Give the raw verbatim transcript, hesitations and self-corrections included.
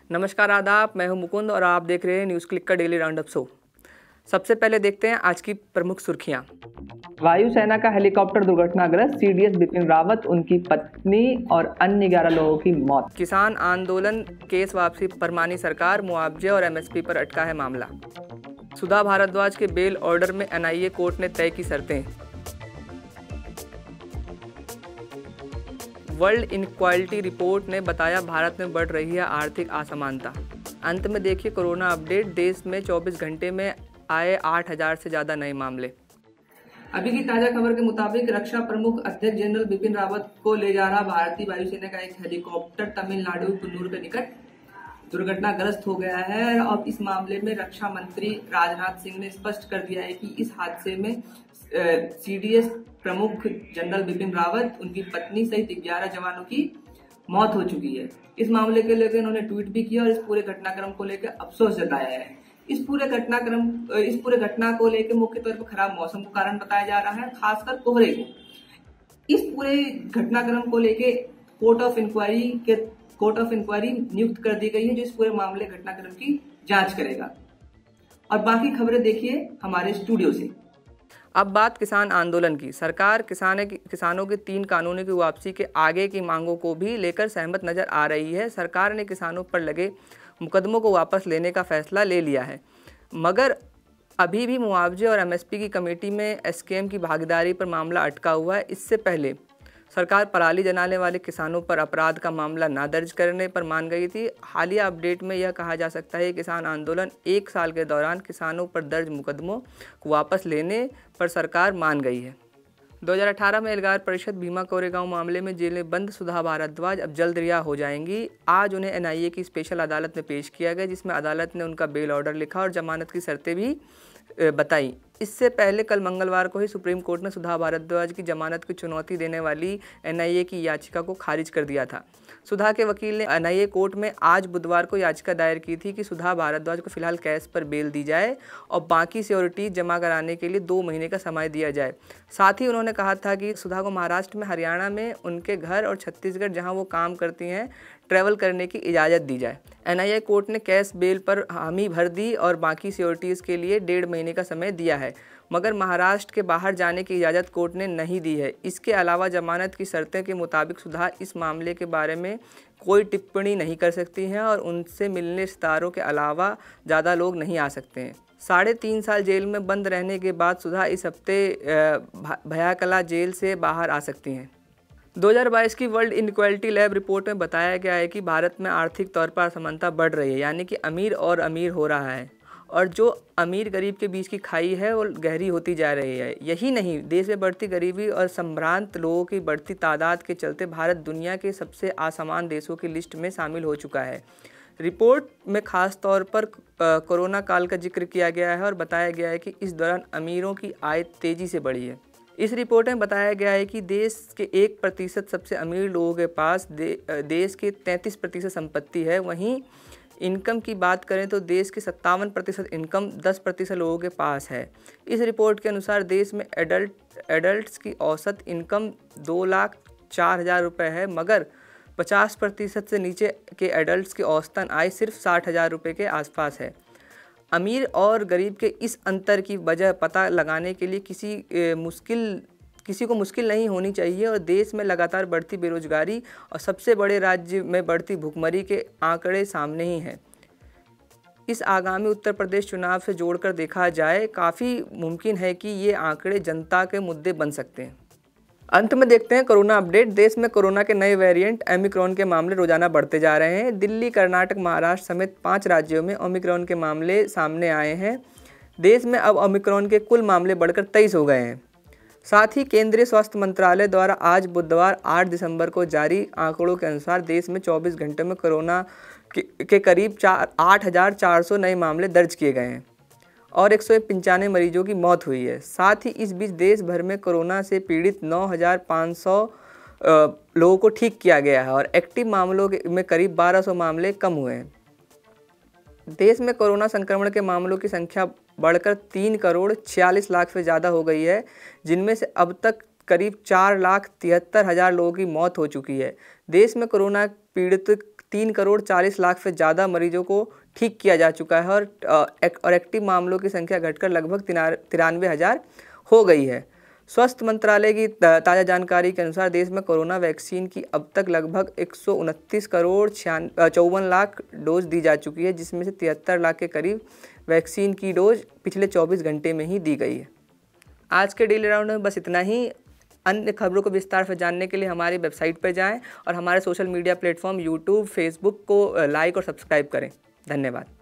नमस्कार, आदाब। मैं हूं मुकुंद और आप देख रहे हैं न्यूज़ क्लिक का डेली राउंड अप शो। सबसे पहले देखते हैं आज की प्रमुख सुर्खियां। वायुसेना का हेलीकॉप्टर दुर्घटनाग्रस्त, सीडीएस बिपिन रावत, उनकी पत्नी और अन्य ग्यारह लोगों की मौत। किसान आंदोलन, केस वापसी पर मानी सरकार, मुआवजे और एमएसपी पर अटका है मामला। सुधा भारद्वाज के बेल ऑर्डर में एनआईए कोर्ट ने तय की शर्तें। वर्ल्ड इनक्वालिटी रिपोर्ट ने बताया भारत में बढ़ रही है आर्थिक असमानता। अंत में देखिए कोरोना अपडेट। देश में चौबीस घंटे में आए आठ हज़ार से ज़्यादा नए मामले। अभी की ताज़ा खबर के मुताबिक रक्षा प्रमुख अध्यक्ष जनरल बिपिन रावत को ले जा रहा भारतीय वायुसेना का एक हेलीकॉप्टर तमिलनाडु कुन्नूर के निकट दुर्घटनाग्रस्त हो गया है। अब इस मामले में रक्षा मंत्री राजनाथ सिंह ने स्पष्ट कर दिया है कि इस हादसे में सीडीएस प्रमुख जनरल बिपिन रावत, उनकी पत्नी सहित ग्यारह जवानों की मौत हो चुकी है। इस मामले के लेकर उन्होंने ट्वीट भी किया और इस पूरे घटनाक्रम को लेकर अफसोस जताया है। इस पूरे घटनाक्रम इस पूरे घटना को लेकर मुख्य तौर पर खराब मौसम को कारण बताया जा रहा है, खासकर कोहरे को। इस पूरे घटनाक्रम को लेकर कोर्ट ऑफ इंक्वायरी के कोर्ट ऑफ इंक्वायरी नियुक्त कर दी गई है, जो इस पूरे मामले घटनाक्रम की जांच करेगा। और बाकी खबरें देखिए हमारे स्टूडियो से। अब बात किसान आंदोलन की। सरकार किसान किसानों के तीन कानूनों की वापसी के आगे की मांगों को भी लेकर सहमत नजर आ रही है। सरकार ने किसानों पर लगे मुकदमों को वापस लेने का फैसला ले लिया है, मगर अभी भी मुआवजे और एमएसपी की कमेटी में एसकेएम की भागीदारी पर मामला अटका हुआ है। इससे पहले सरकार पराली जलाने वाले किसानों पर अपराध का मामला ना दर्ज करने पर मान गई थी। हालिया अपडेट में यह कहा जा सकता है कि किसान आंदोलन एक साल के दौरान किसानों पर दर्ज मुकदमों को वापस लेने पर सरकार मान गई है। दो हज़ार अठारह में एल्गार परिषद भीमा कोरेगांव मामले में जेल में बंद सुधा भारद्वाज अब जल्द रिहा हो जाएंगी। आज उन्हें एनआईए की स्पेशल अदालत में पेश किया गया, जिसमें अदालत ने उनका बेल ऑर्डर लिखा और जमानत की शर्तें भी बताई। इससे पहले कल मंगलवार को ही सुप्रीम कोर्ट ने सुधा भारद्वाज की जमानत की चुनौती देने वाली एनआईए की याचिका को खारिज कर दिया था। सुधा के वकील ने एनआईए कोर्ट में आज बुधवार को याचिका दायर की थी कि सुधा भारद्वाज को फिलहाल केस पर बेल दी जाए और बाकी सिक्योरिटीज जमा कराने के लिए दो महीने का समय दिया जाए। साथ ही उन्होंने कहा था कि सुधा को महाराष्ट्र में, हरियाणा में उनके घर और छत्तीसगढ़ जहां वो काम करती हैं ट्रैवल करने की इजाज़त दी जाए। एनआईए कोर्ट ने केस बेल पर हामी भर दी और बाकी सिक्योरिटीज़ के लिए डेढ़ महीने का समय दिया है, मगर महाराष्ट्र के बाहर जाने की इजाज़त कोर्ट ने नहीं दी है। इसके अलावा जमानत की शर्तें के मुताबिक सुधा इस मामले के बारे में कोई टिप्पणी नहीं कर सकती हैं और उनसे मिलने रिश्तेदारों के अलावा ज़्यादा लोग नहीं आ सकते हैं। साढ़े तीन साल जेल में बंद रहने के बाद सुधा इस हफ्ते भयाकला जेल से बाहर आ सकती हैं। दो हज़ार बाईस की वर्ल्ड इनक्वालिटी लैब रिपोर्ट में बताया गया है कि भारत में आर्थिक तौर पर असमानता बढ़ रही है, यानी कि अमीर और अमीर हो रहा है और जो अमीर गरीब के बीच की खाई है वो गहरी होती जा रही है। यही नहीं, देश में बढ़ती गरीबी और संभ्रांत लोगों की बढ़ती तादाद के चलते भारत दुनिया के सबसे असमान देशों की लिस्ट में शामिल हो चुका है। रिपोर्ट में खास तौर पर कोरोना काल का जिक्र किया गया है और बताया गया है कि इस दौरान अमीरों की आय तेज़ी से बढ़ी है। इस रिपोर्ट में बताया गया है कि देश के एक प्रतिशत सबसे अमीर लोगों के पास दे, देश के तैंतीस प्रतिशत संपत्ति है। वहीं इनकम की बात करें तो देश के सत्तावन प्रतिशत इनकम दस प्रतिशत लोगों के पास है। इस रिपोर्ट के अनुसार देश में एडल्ट एडल्ट्स की औसत इनकम दो लाख चार हज़ार रुपये है, मगर पचास प्रतिशत से नीचे के एडल्ट्स की औसतन आय सिर्फ साठ हज़ार रुपये के आसपास है। अमीर और गरीब के इस अंतर की वजह पता लगाने के लिए किसी ए, मुश्किल किसी को मुश्किल नहीं होनी चाहिए और देश में लगातार बढ़ती बेरोजगारी और सबसे बड़े राज्य में बढ़ती भुखमरी के आंकड़े सामने ही हैं। इस आगामी उत्तर प्रदेश चुनाव से जोड़कर देखा जाए, काफ़ी मुमकिन है कि ये आंकड़े जनता के मुद्दे बन सकते हैं। अंत में देखते हैं कोरोना अपडेट। देश में कोरोना के नए वेरिएंट ओमिक्रॉन के मामले रोजाना बढ़ते जा रहे हैं। दिल्ली, कर्नाटक, महाराष्ट्र समेत पाँच राज्यों में ओमिक्रॉन के मामले सामने आए हैं। देश में अब ओमिक्रॉन के कुल मामले बढ़कर तेईस हो गए हैं। साथ ही केंद्रीय स्वास्थ्य मंत्रालय द्वारा आज बुधवार आठ दिसंबर को जारी आंकड़ों के अनुसार देश में चौबीस घंटे में कोरोना के, के करीब चार आठ हज़ार चार सौ नए मामले दर्ज किए गए हैं और एक सौ पंचानवे मरीजों की मौत हुई है। साथ ही इस बीच देश भर में कोरोना से पीड़ित नौ हज़ार पाँच सौ लोगों को ठीक किया गया है और एक्टिव मामलों में करीब बारह सौ मामले कम हुए हैं। देश में कोरोना संक्रमण के मामलों की संख्या बढ़कर तीन करोड़ छियालीस लाख से ज़्यादा हो गई है, जिनमें से अब तक करीब चार लाख तिहत्तर हज़ार लोगों की मौत हो चुकी है। देश में कोरोना पीड़ित तीन करोड़ चालीस लाख से ज़्यादा मरीजों को ठीक किया जा चुका है और और एक्टिव मामलों की संख्या घटकर लगभग तिरानवे हज़ार हो गई है। स्वास्थ्य मंत्रालय की ताज़ा जानकारी के अनुसार देश में कोरोना वैक्सीन की अब तक लगभग एक सौ उनतीस करोड़ छियान चौवन लाख डोज दी जा चुकी है, जिसमें से तिहत्तर लाख के करीब वैक्सीन की डोज पिछले चौबीस घंटे में ही दी गई है। आज के डेली राउंड में बस इतना ही। अन्य खबरों को विस्तार से जानने के लिए हमारी वेबसाइट पर जाएं और हमारे social media platform YouTube, Facebook को लाइक और सब्सक्राइब करें। धन्यवाद।